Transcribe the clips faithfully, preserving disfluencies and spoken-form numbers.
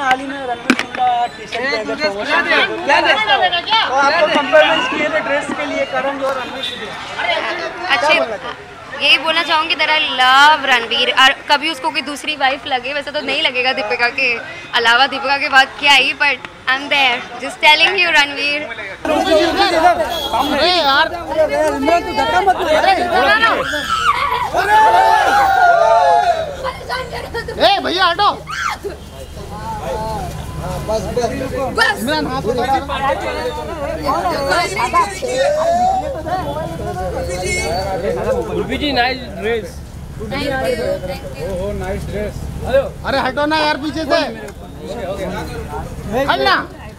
हाल ही में रणवीर सिंह का T shirt तो आपको कंपेयरमेंट किए थे ड्रेस के लिए करण और रणवीर सिंह। अच्छे यही बोलना चाहूँगी दैट आई लव रणवीर। और कभी उसको कोई दूसरी वाइफ लगे, वैसे तो नहीं लगेगा दीपिका के अलावा, दीपिका के बाद क्या ही, but I am there just telling you Ranveer. अरे यार तू धक्का मत ए भैया हटो। इमरान हाथ Urfi ji nice dress. Oh nice dress. अरे हटो ना यार पीछे से, हटना।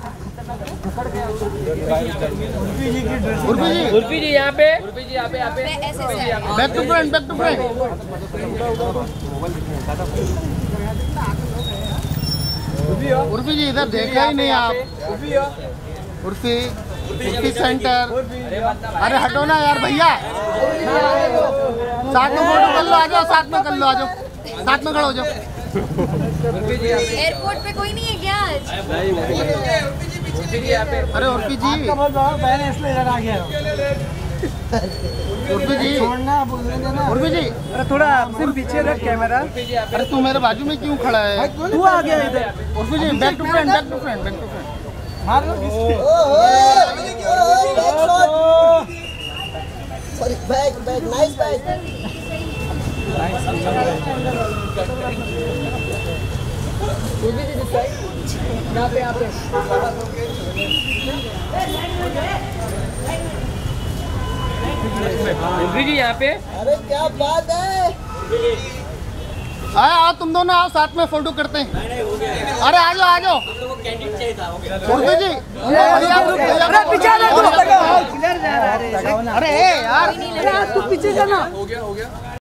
उर्फी जी उर्फी जी यहाँ पे, उर्फी जी यहाँ पे, यहाँ पे back to front, back to front. Urfi ji इधर देखा ही नहीं आप। उर्फी उर्फी सेंटर। अरे हटो ना यार भैया, साथ में फोटो कर लो, आ जाओ साथ में कर लो, आ जाओ साथ में खड़े हो जाओ। एयरपोर्ट पे कोई नहीं है क्या आज? अरे उर्फी जी, इसलिए आ गया उर्फी जी छोड़ना बोलने देना। उर्फी जी अरे थोड़ा सिम पीछे रख कैमरा। अरे तू मेरे बाजू में क्यों खड़ा है? तू आ गया इधर। Urfi ji back to front, back to front, back to front. मार लो sorry back back nice back. यहाँ पे यहाँ पे उर्फी जी यहाँ पे। अरे क्या बात है। आया आओ तुम दोनों आओ साथ में फोटो करते हैं। अरे आ जाओ आ जाओ उर्फी जी। अरे यार तू पीछे जाना।